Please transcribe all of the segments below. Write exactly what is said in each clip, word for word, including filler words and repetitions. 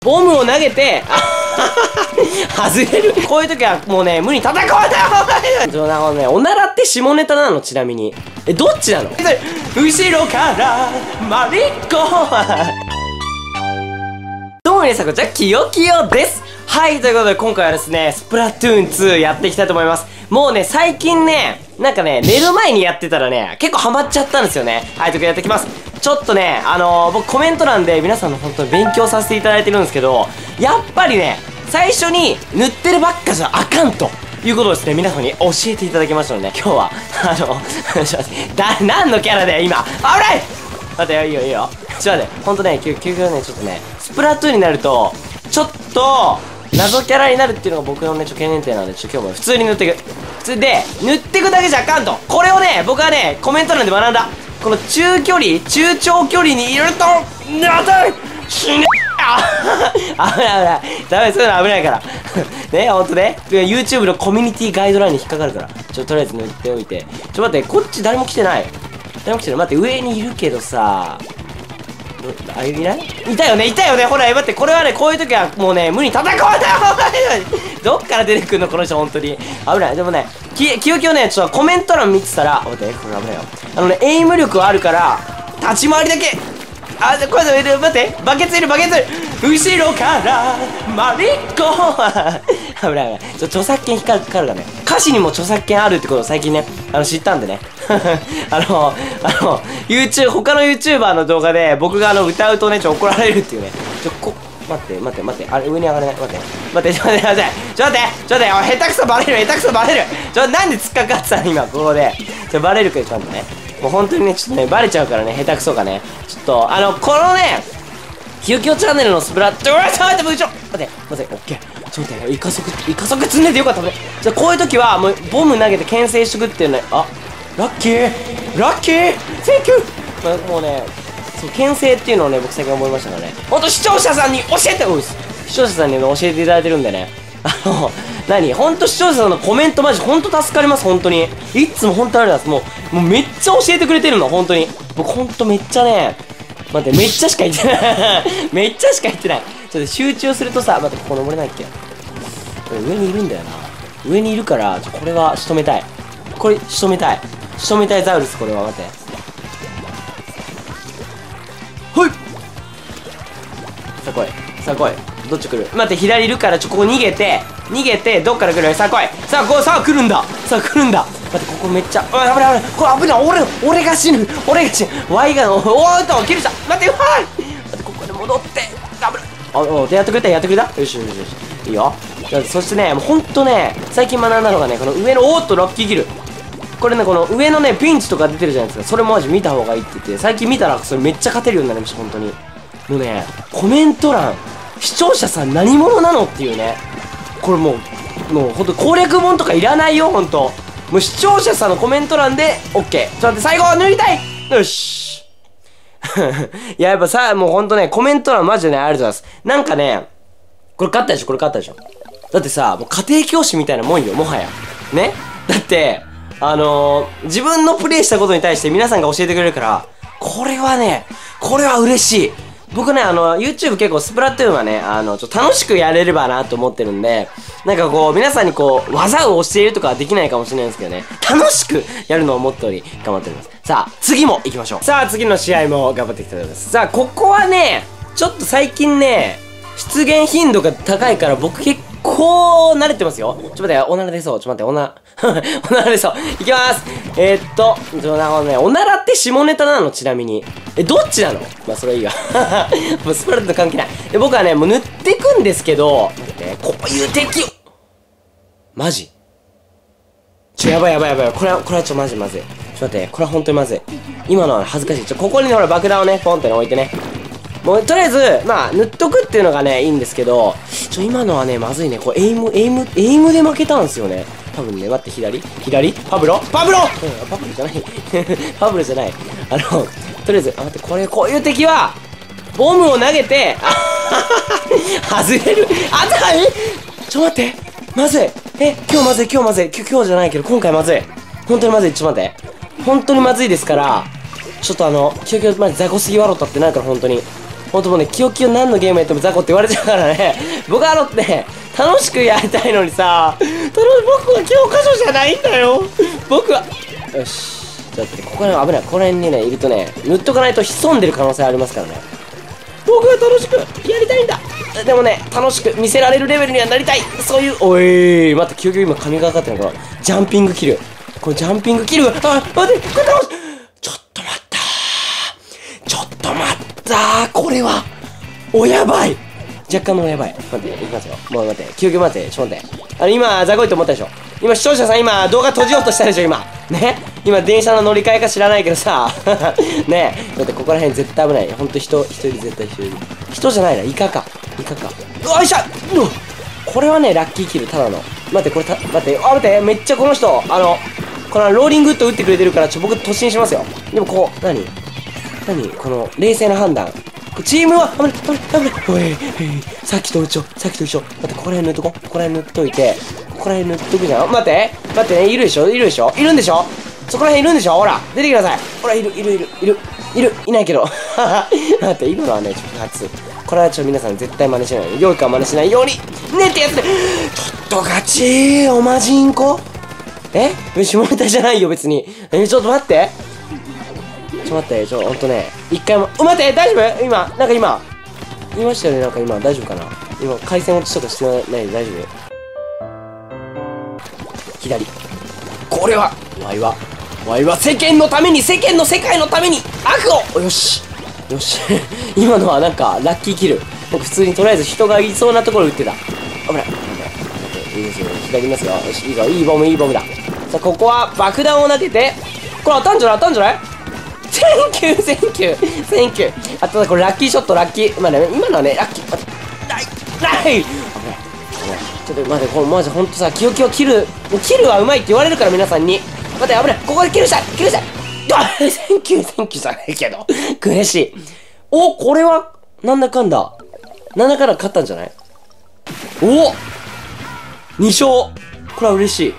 ボムを投げて、外れる。こういう時はもうね、無理に戦わない。ちょ、なのね、おならって下ネタなの、ちなみに。え、どっちなの？後ろからマリコ。どうも皆さん、こんにちは、きよきよです。はい、ということで今回はですね、スプラトゥーンツーやっていきたいと思います。もうね、最近ね、なんかね、寝る前にやってたらね、結構ハマっちゃったんですよね。はい、ということでやっていきます。ちょっとね、あのー、僕コメント欄で皆さんの本当に勉強させていただいてるんですけど、やっぱりね、最初に塗ってるばっかじゃあかんということをですね、皆さんに教えていただきましたので、今日は、あの、ちょっと待って、だ、何のキャラだよ、今。危ない待ってよ、いいよ、いいよ。ちょっと待って、ほんとね、究極ね、ちょっとね、スプラトゥーンになると、ちょっと、謎キャラになるっていうのが僕のね、ちょ、懸念点なので、ちょ、今日も普通に塗っていく。普通で、塗っていくだけじゃあかんと。これをね、僕はね、コメント欄で学んだ。この中距離、中長距離にいると、なたい死ねあ危ない危ない。ダメ、そういうの危ないから。ね、ほんとね。YouTube のコミュニティガイドラインに引っかかるから。ちょ、とりあえず塗っておいて。ちょ、待って、こっち誰も来てない。誰も来てない。待って、上にいるけどさ、あ、いないいたよね、いたよね。ほら、待って、これはね、こういう時はもうね、無理に戦わないどっから出てくるの、この人、ほんとに。危ない。でもね、き、きよきよね、ちょっとコメント欄見てたら、待って、これ危ないよ。あのね、エイム力はあるから、立ち回りだけ。あ、これ、待って、バケツいる、バケツいる。後ろからマリコ危ない危ない。ちょ、著作権引っかかるからね。歌詞にも著作権あるってことを最近ね、あの、知ったんでね。あの、あの、YouTube、他の YouTuber の動画で僕があの、歌うとね、ちょ、怒られるっていうね。ちょ、こ、待って、待って、待って、あれ、上に上がれない。待って、待って、ちょ、待って、待って、ちょ、待って、ちょ、待って、下手くそバレる、下手くそバレる。ちょ、なんで突っかかってたの今、ここで。ちょ、バレるけど、ちょっと待ってね。もう本当にね、ちょっとね、バレちゃうからね、下手くそがね。ちょっと、あの、このね、きよきよチャンネルのスプラット、うわ、ちょっと待って、部長待って、待って、オッケー。ちょっと待って、イカ速、イカ速積んでてよかったね。じゃあ、こういう時は、もう、ボム投げて牽制しとくっていうね、あ、ラッキーラッキーセンキュー、まあ、もうね、そう、牽制っていうのをね、僕最近思いましたからね。ほんと視聴者さんに教えて、おい視聴者さんに教えていただいてるんでね。あの、何ほんと視聴者さんのコメントマジほんと助かります、ほんとに。いつもほんとあれなんです。もう、もうめっちゃ教えてくれてるの、ほんとに。僕ほんとめっちゃね、待って、めっちゃしか言ってない。めっちゃしか言ってない。ちょっと集中するとさ、待って、ここ登れないっけ。これ上にいるんだよな。上にいるから、ちょ、これは仕留めたい。これ、仕留めたい。仕留めたいザウルス、これは。待って。ほいさあ来い。さあ来い。どっち来る？待って、左いるから、ちょ、ここ逃げて、逃げて、どっから来る？さあ来い。さあ、こう、さあ来るんだ。さあ来るんだ。待って、ここめっちゃ、あ、危ない危ない。これ危ない。俺、俺が死ぬ。俺が死ぬ。ワイガン、おーっと、切るした。待って、うわーい。待って、ここで戻って。危ない。あ、お、やってくれた、やってくれた？よしよしよし。いいよ。そしてね、もうほんとね、最近学んだのがね、この上の、おーっと、ラッキーキル。これね、この上のね、ピンチとか出てるじゃないですか。それもマジ見た方がいいって言って、最近見たら、それめっちゃ勝てるようになりました、ほんとに。もうね、コメント欄、視聴者さん何者なのっていうね。これもう、もうほんと攻略本とかいらないよ、ほんと。もう視聴者さんのコメント欄で、オッケー。ちょっと待って、最後塗りたいよしいや、やっぱさ、もうほんとね、コメント欄マジでね、ありがとうございます。なんかね、これ勝ったでしょ、これ勝ったでしょ。だってさ、もう家庭教師みたいなもんよ、もはや。ねだって、あのー、自分のプレイしたことに対して皆さんが教えてくれるから、これはね、これは嬉しい。僕ね、あの、YouTube 結構スプラトゥーンはね、あの、ちょっと楽しくやれればなと思ってるんで、なんかこう、皆さんにこう、技を教えるとかはできないかもしれないんですけどね、楽しくやるのをモットーに頑張っております。さあ、次も行きましょう。さあ、次の試合も頑張っていきたいと思います。さあ、ここはね、ちょっと最近ね、出現頻度が高いから僕結構慣れてますよ。ちょっと待って、おなら出そう。ちょっと待って、おな、おなら出そう。いきます。えー、っと、ちょ、なのね、おならって下ネタなのちなみに。え、どっちなの？まあ、それいいわ。もうスプラトゥーンと関係ない。で、僕はね、もう塗っていくんですけど、待って、こういう敵を。マジ？ちょ、やばいやばいやばい。これは、これはちょ、マジまずい。ちょっと待って、これは本当にまずい。今のは恥ずかしい。ちょ、ここにね、ほら、爆弾をね、ポンってね、置いてね。もう、とりあえず、まあ、塗っとくっていうのがね、いいんですけど、ちょ、今のはね、まずいね。これ、エイム、エイム、エイムで負けたんですよね。多分ね、待って、左左パブロパブロうん、パブロじゃない。パブロじゃない。あの、とりあえず、あ、待って、これ、こういう敵は、ボムを投げて、あ外れる。あ、だえちょ、待って。まずい。え、今日まずい、今日まずい。今日じゃないけど、今回まずい。本当にまずい。ちょっと待って。本当にまずいですから、ちょっとあの、きよきよ、まじ雑魚すぎワロタってなるから、本当に。 ほんともうね、キヨキヨ何のゲームやっても雑魚って言われちゃうからね。僕はあのね、楽しくやりたいのにさ、楽し僕は教科書じゃないんだよ。僕は。よし。ちょっと待って、ここら辺危ない。ここら辺にね、いるとね、塗っとかないと潜んでる可能性ありますからね。僕は楽しくやりたいんだ。でもね、楽しく見せられるレベルにはなりたい。そういう、おいー、待って、究極今髪がかかってるのかな。ジャンピングキル。これジャンピングキル。あ、待って、これ楽しちょっと待ったー。ちょっと待ったー。これは、おやばい。若干のおやばい。待って、いきますよ。もう待って、究極待って、ちょっと待って。あの、今、ザコいと思ったでしょ。今、視聴者さん今、動画閉じようとしたでしょ、今。ね、今、電車の乗り換えか知らないけどさ。ねえ、だってここら辺絶対危ない。ほんと人、人いる、絶対人いる。人じゃないな、イカか。イカか。よいしょ、うわ、これはね、ラッキーキル、ただの。待って、これた、待って、あ、待って、めっちゃこの人、あの、このローリングウッド打ってくれてるから、ちょ、僕突進しますよ。でも、こう、何何この、冷静な判断。チームは、危ない、危ない、危ない。おい、さっきと一緒、さっきと一緒。待って、ここら辺塗っとこう。ここら辺塗っといて、ここら辺塗っとくじゃん。待って、待ってね、いるでしょ、いるでしょ、いるんでしょ、そこら辺いるんでしょ、ほら、出てきなさい。ほら、いる、いる、いる、いる、いる、いないけど。待って、今のはね、ちょっと初。これはちょっと皆さん絶対真似しないように。良いか真似しないように。ねってやつで、ちょっとガチー、おまじんこえ下ネタじゃないよ、別に。え、ちょっと待って。ちょっと待って、ちょ、ほんとね、一回も、待って、大丈夫今、なんか今、言いましたよね、なんか今、大丈夫かな今、回線落ちとかしてないで大丈夫左。これは、わいは、わいは世間のために、世間の世界のために、悪をよしよし。今のはなんか、ラッキーキル。僕普通にとりあえず人がいそうなところ撃ってた。危ない。いいですよ。左見ますよ。よし、いいぞ。いいボム、いいボムだ。さあ、ここは爆弾を投げて、これ当たんじゃない当たんじゃないセンキュー、センキュー、センキュー。あとこれラッキーショット、ラッキー。まあね、今のはね、ラッキー。ない、ない。ちょっと待って、これマジほんとさ、キヨキヨキル、キルはうまいって言われるから皆さんに。待って、危ない。ここでキルしたい、キルしたい。あ、センキュー、センキューじゃないけど。悔しい。お、これは、なんだかんだ。なんだかんだ勝ったんじゃない？お！ に 勝。これは嬉しい。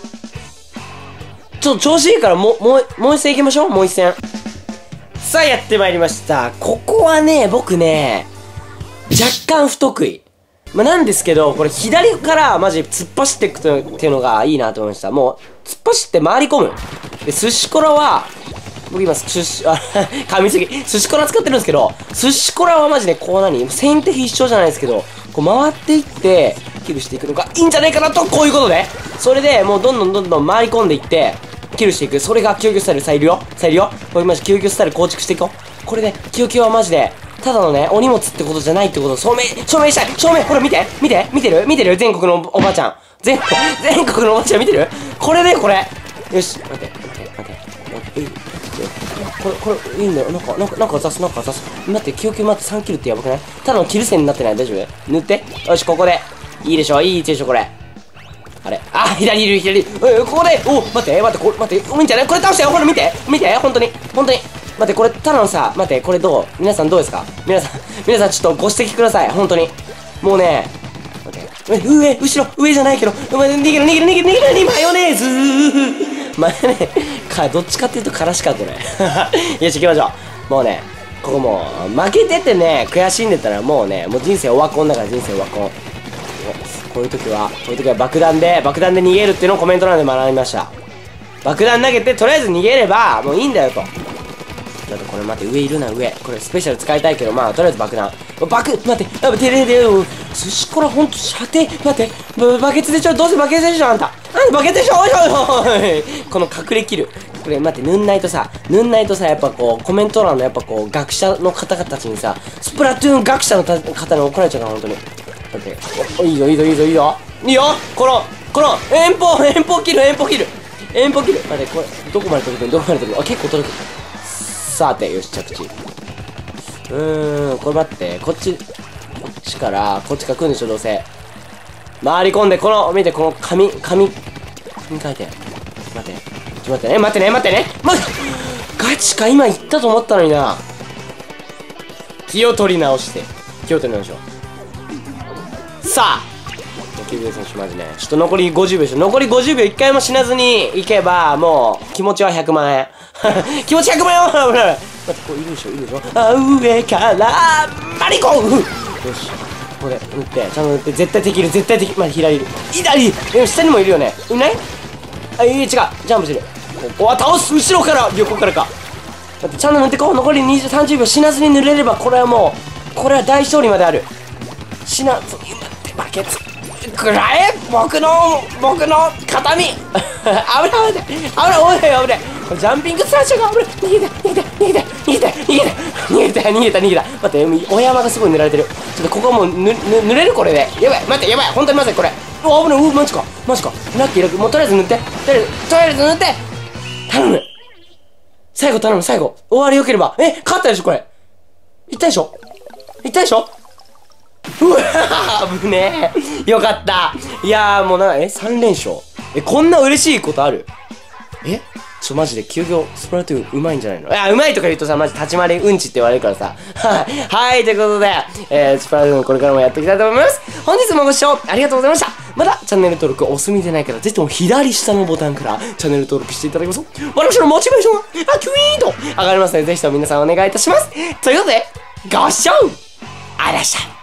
ちょっと調子いいから、もう、もう、もう一戦行きましょう。もう一戦。さあ、やってまいりました。ここはね、僕ね、若干不得意。まあ、なんですけど、これ左からマジ突っ走っていくとっていうのがいいなと思いました。もう、突っ走って回り込む。で、寿司コラは、僕今、寿司、あ、噛みすぎ。寿司コラ使ってるんですけど、寿司コラはマジでこう何先手必勝じゃないですけど、こう回っていって、キルしていくのがいいんじゃないかなと、こういうことで。それで、もうどんどんどんどん回り込んでいって、キルしていく。それがキヨキヨスタイル。さあ、いるよ。さあ、いるよ。これマジキヨキヨスタイル構築していこう。これで、キヨキヨはマジで、ただのね、お荷物ってことじゃないってことを証明、証明したい。証明、ほら見て、見て、見てる見てる全国のおばあちゃん。全国、全国のおばあちゃん見てるこれね、これ。よし、待って、待って、待って。待って、これ、これ、いいんだよ。なんか、なんか、なんか出す、なんか出す。待って、キヨキヨ待って、さんキルってやばくない？ただのキル線になってない？大丈夫？塗って。よし、ここで。いいでしょ、いい位置でしょ、これ。あれあ、左いる、左いる。うん、ここで、お、待って、待って、これ、待って、いいんじゃない？これ倒したよ、ほら、見て、見て、本当に、本当に。待って、これ、ただのさ、待って、これどう？皆さんどうですか？皆さん、皆さんちょっとご指摘ください、本当に。もうね、待って、上、後ろ、上じゃないけど、お前、逃げる、逃げる、逃げる、逃げる、マヨネーズマヨネーズ、か、どっちかっていうと、からしか、これ。よし、行きましょう。もうね、ここもう、負けててね、悔しんでたら、もうね、もう人生オワコンだから、人生オワコン。こういう時は、こういう時は爆弾で、爆弾で逃げるっていうのをコメント欄で学びました。爆弾投げて、とりあえず逃げれば、もういいんだよと。だってこれ待って、上いるな、上。これスペシャル使いたいけど、まあ、とりあえず爆弾。爆、待って、やば、てれれれ、寿司こらほんと射程、待って、バケツでしょ、どうせバケツでしょ、あんた。あんたバケツでしょ、おいおいおい。この隠れキル。これ待って、塗んないとさ、塗んないとさ、やっぱこう、コメント欄のやっぱこう、学者の方々たちにさ、スプラトゥーン学者の方に怒られちゃうから、ほんとに。だって、お、いいよ、いいよ、いいよ、いいよ。いいよこの、この、遠方、遠方キル、遠方キル。遠方キル。待って、これ、どこまで飛ぶのどこまで飛ぶのあ、結構届く。さて、よし、着地。うーん、これ待って、こっち、こっちから、こっちから来るんでしょ、どうせ。回り込んで、この、見て、この紙、紙、紙書いて。待って。ちょっと待ってね、待ってね、待ってね。待って、ガチか、今言ったと思ったのにな。気を取り直して。気を取り直しよう。さあきゅうびょう選手マジね。ちょっと残りごじゅうびょうでしょ。残りごじゅうびょう一回も死なずにいけば、もう、気持ちはひゃくまんえん。気持ちひゃくまんえん待って、これいるでしょ、いるでしょ。あ、上からマリコン。よし、これ打って、ちゃんと打って、絶対敵いる、絶対敵。まあ、左いる、左。でも下にもいるよね。いない？あ、いい、違う、ジャンプしてる。ここは倒す、後ろから、横からか。待って、ちゃんと塗ってこう。残りにじゅう、さんじゅうびょう死なずに塗れれば、これはもう、これは大勝利まである。死なずに塗ってバケツくらえ、僕の僕の形見。危ない危ない危ない危ない危ない。これジャンピングスラッシュが危ない。逃げて逃げて逃げて逃げて逃げて逃げて逃げた逃げた。待って、お山がすごい塗られてる。ちょっとここはもうぬぬ塗れる、これでやばい。待って、やばい、本当にまずいこれ。うわ、危ない。うわ、マジかマジか。ラッキーラッキー。もうとりあえず塗って、とりあえずとりあえず塗って、頼む。最後頼む、最後終わりよければ。え、勝ったでしょこれ。いったでしょいったでしょ。うわー、危ねえ。よかった。いやー、もうな、え、さん連勝。え、こんな嬉しいことある？えちょ、マジで、休業、スプラトゥーンうまいんじゃないの？いや、うまいとか言うとさ、マジ立ち回りうんちって言われるからさ。はい。はい、ということで、えー、スプラトゥーンこれからもやっていきたいと思います。本日もご視聴ありがとうございました。まだチャンネル登録お済みでないから、ぜひとも左下のボタンからチャンネル登録していただきますと、私のモチベーションが、あ、キュイーンと上がりますので、ぜひとも皆さんお願いいたします。ということで、ご視聴ありがとうございました。